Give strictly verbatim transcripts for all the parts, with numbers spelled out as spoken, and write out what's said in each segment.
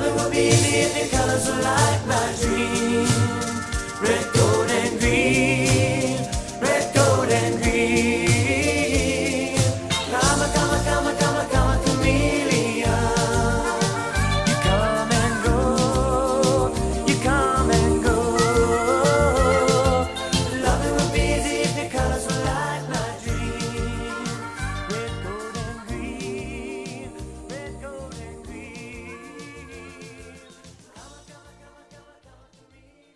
Loving would be easy if your colors were like my dream. Red, gold, and green. Red, gold, and green. Come a, come a, come a, come a, come a chameleon. You come and go. You come and go. Loving would be easy if your colors were like my dream. Red, gold, and green. Red, gold, and green. Come a, come a, come a, come a, come a chameleon.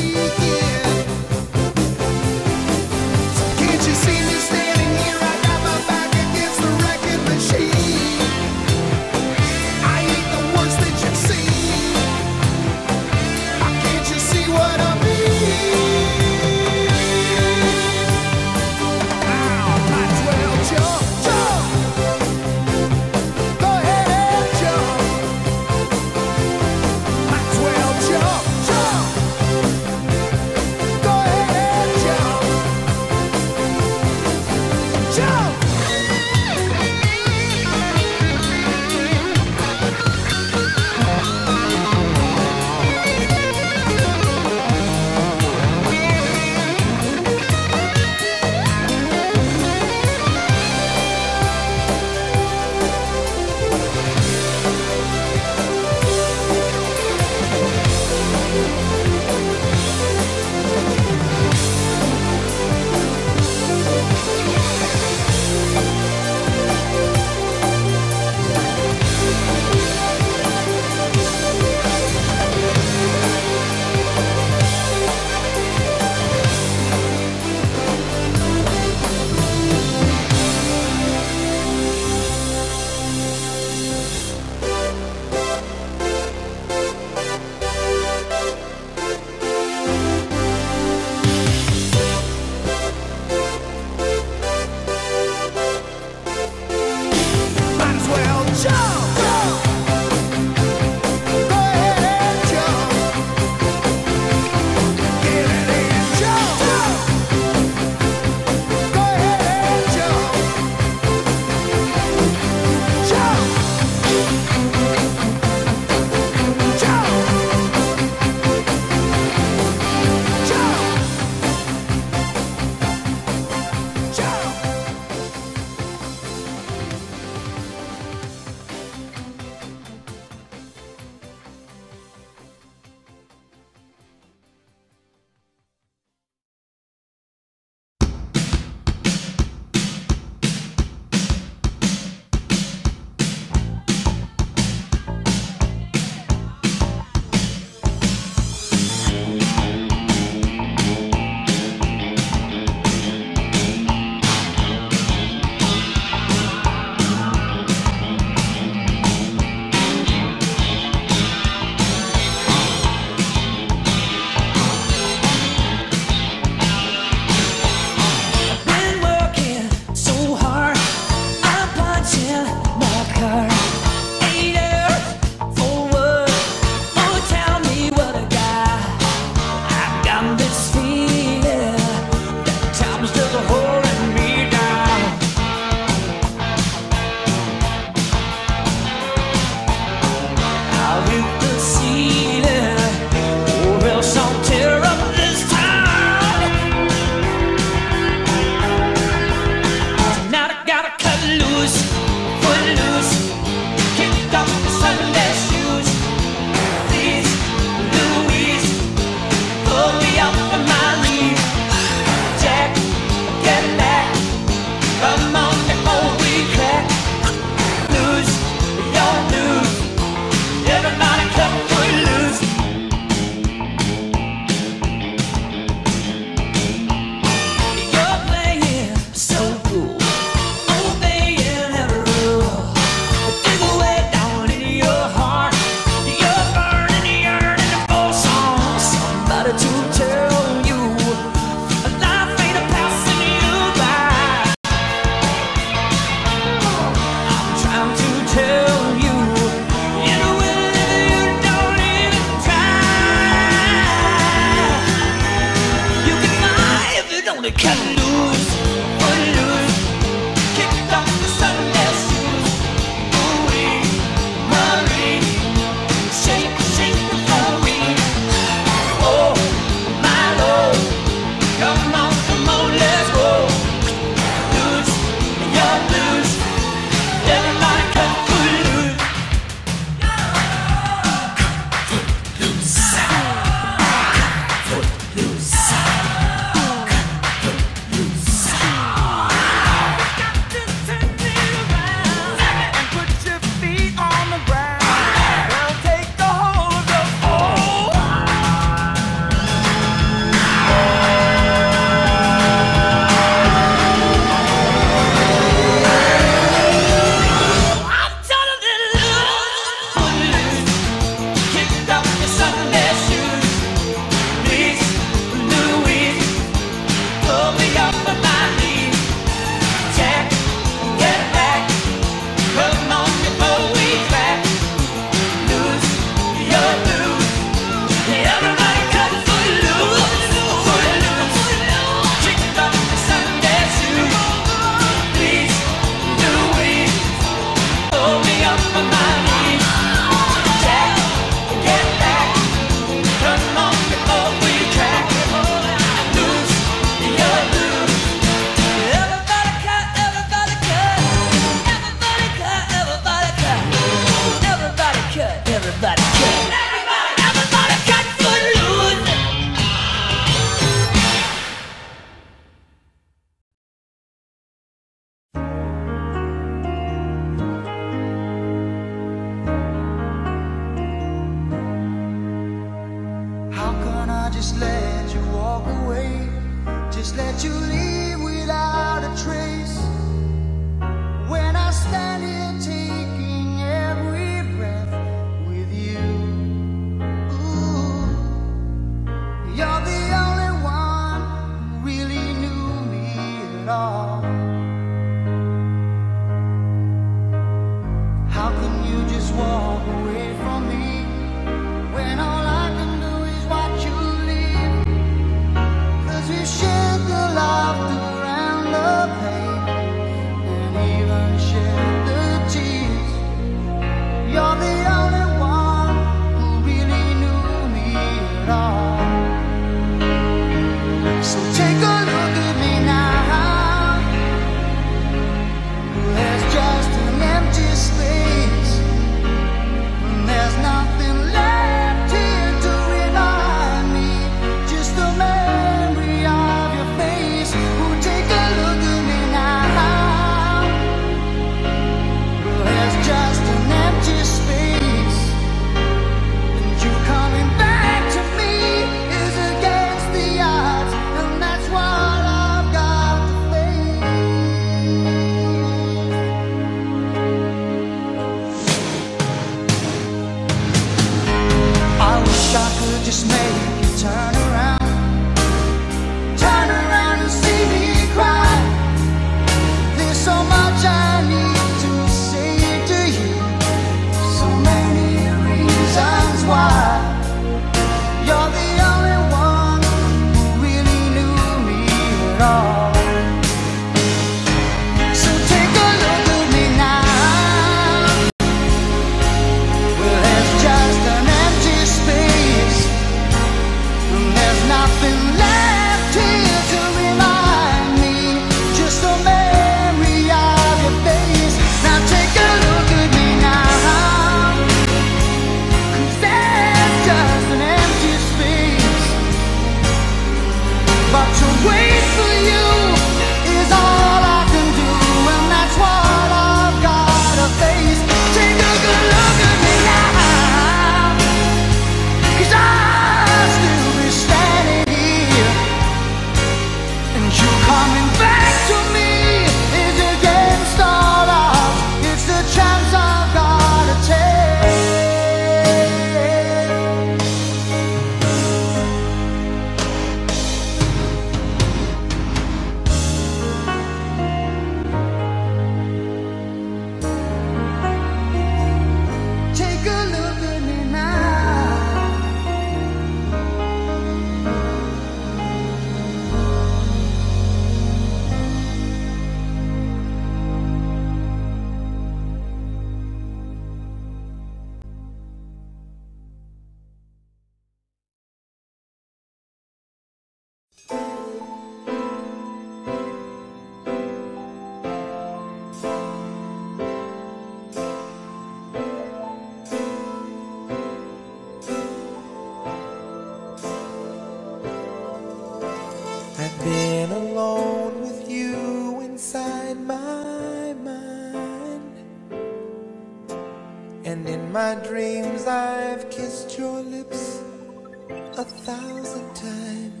my dreams I've kissed your lips a thousand times.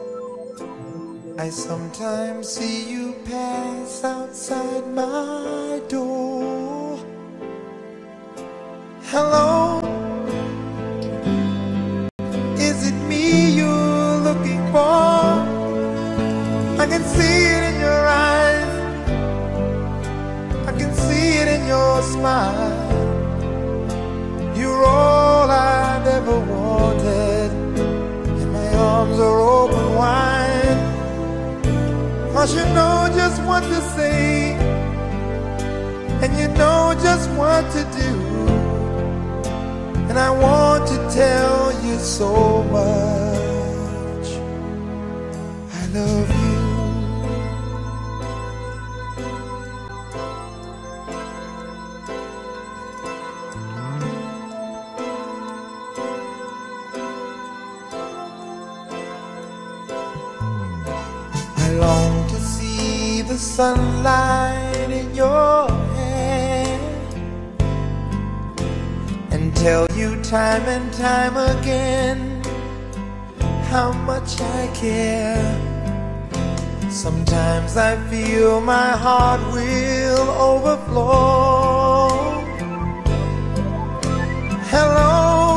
I sometimes see you pass outside my door. Hello, is it me you're looking for? I can see it in your eyes, I can see it in your smile. You're all I've ever wanted, and my arms are open wide. 'Cause you know just what to say, and you know just what to do. And I want to tell you so much I love you. I long to see the sunlight in your hair and tell you time and time again how much I care. Sometimes I feel my heart will overflow. Hello,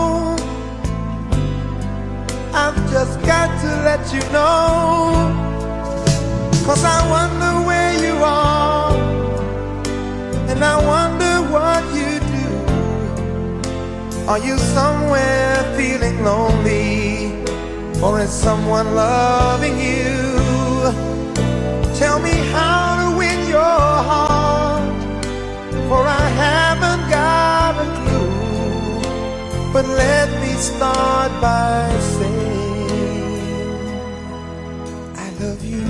I've just got to let you know, 'cause I wonder where you are, and I wonder what you do. Are you somewhere feeling lonely, or is someone loving you? Tell me how to win your heart, for I haven't got a clue. But let me start by saying I love you.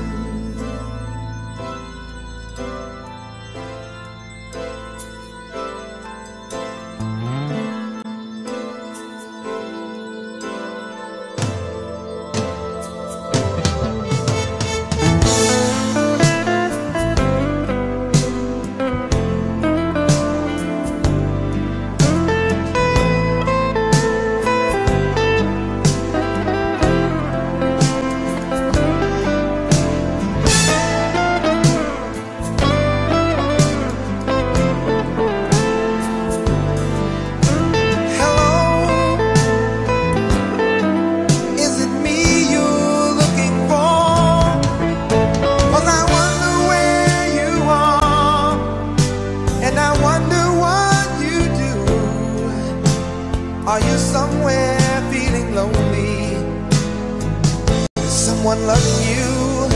Are you somewhere feeling lonely? Is someone loving you?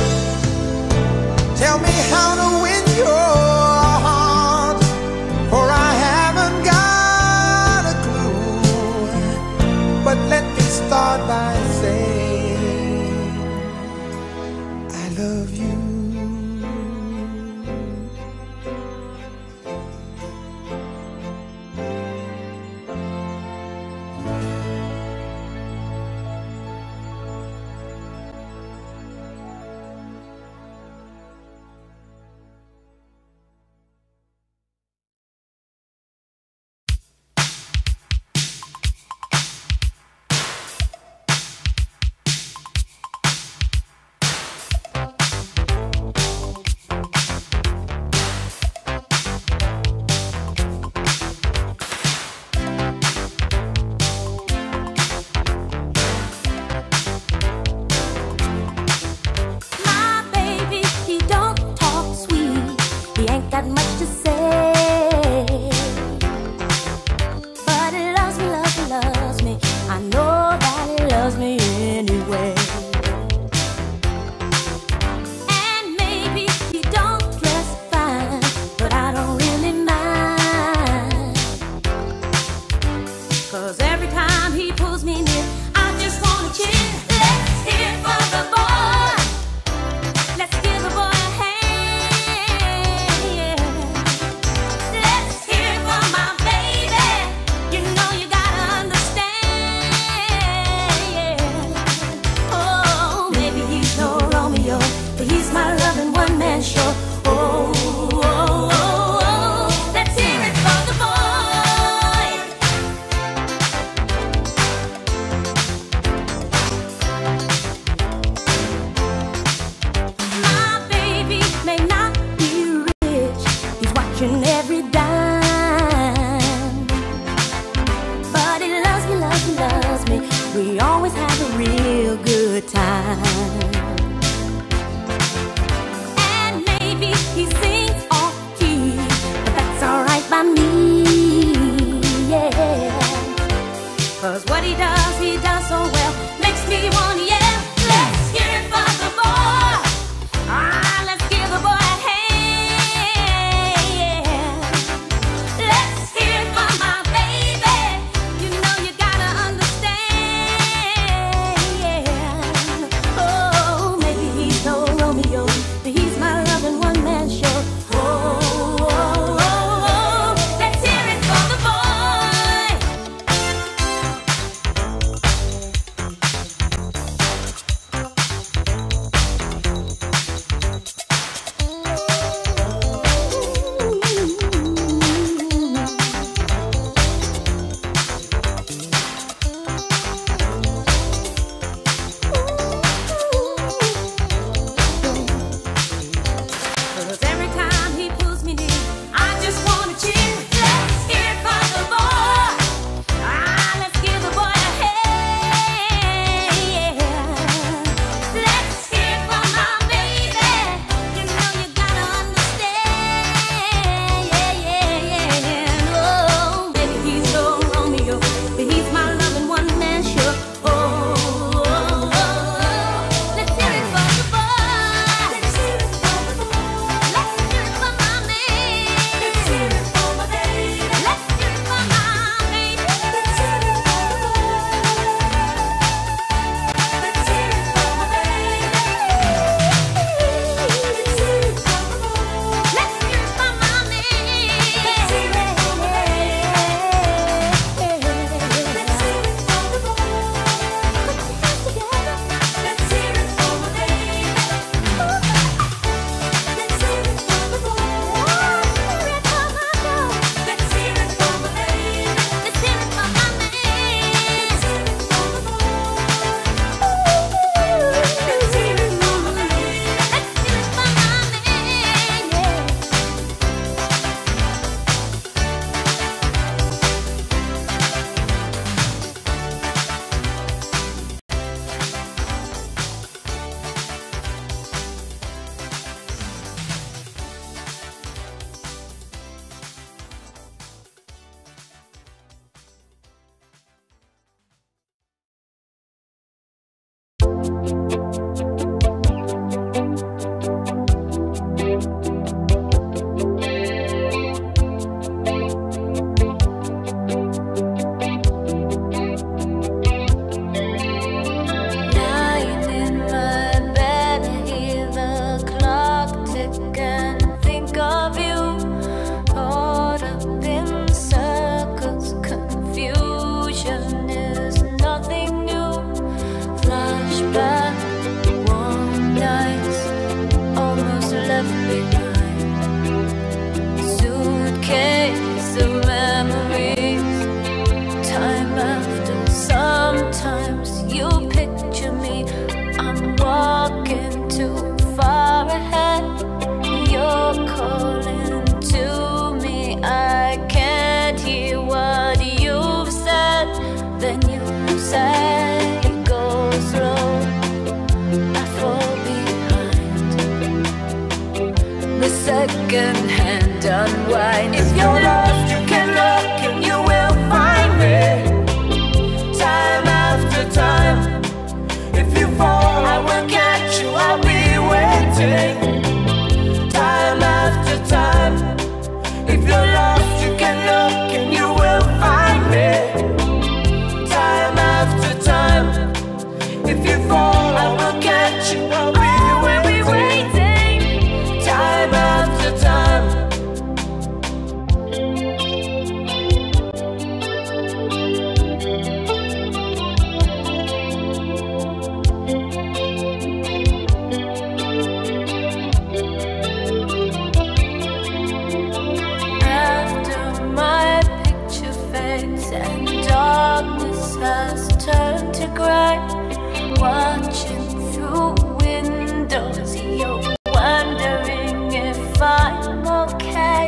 Tell me how to win your heart, for I haven't got a clue. But let me start by saying I love you. we always have a real good time. And maybe he sings off key, but that's alright by me, yeah. Cause what he does, he does so well, makes me wanna yell. Let's hear it for the boy. Ah, let's give the boy a hand, yeah. Let's hear it for my baby. You know you gotta understand, yeah. Oh, maybe he's no Romeo, but he's my loving one-man show. Oh, oh, oh, oh, let's hear it for the boy. Cause every time he pulls me near, I just wanna cheer. Let's hear it for the boy. Ah, let's give the boy a hand, yeah. Let's hear it for my baby. You know you gotta understand, yeah, yeah, yeah. Oh, maybe he's no Romeo, but he's my loving one-man show. Oh, oh, oh, oh. Let's hear it for the boy. Let's hear it for the boy. Let's hear it for my man. Let's hear it for my baby. Let's hear it for my baby. Let's hear it for the boy. Let's hear it for my baby. Let's hear it for the boy. Let's hear it for my man. Let's hear it for my baby. Let's hear it for the boy. Put your hands together. Let's hear it for my baby. Let's hear it for the boy. Let's hear it for my baby. Let's hear it for my man. Let's hear it for the boy. Let's hear it for my baby. Let's hear it for my man, yeah. Lying in my bed, I hear the clock tick and think of you. Caught up in circles, confusion is nothing new. Flashback, warm nights, almost left behind. Suitcase of memories, time after. Sometimes you picture me, I'm walking too far ahead. You're calling to me, I can't hear what you've said. Then you say, go slow, I fall behind. The second hand unwind. If you're lost, you can look and you will find me. Time after time. If you fall, I will catch you, I'll be waiting. Time after time. If you're lost, you can look and you will find me. Time after time. If you fall, I will catch you, I'll be waiting. Time after time. After my picture fades and darkness has turned to gray, watching through windows, you're wondering if I'm okay.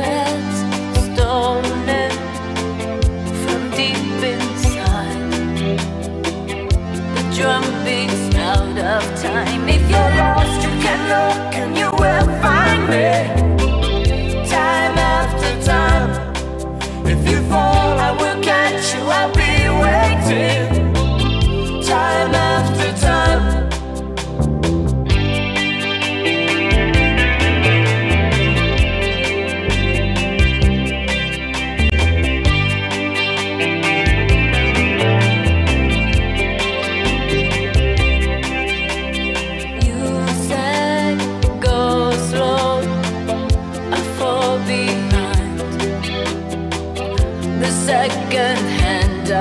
Secrets stolen from deep inside.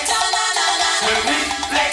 reflex.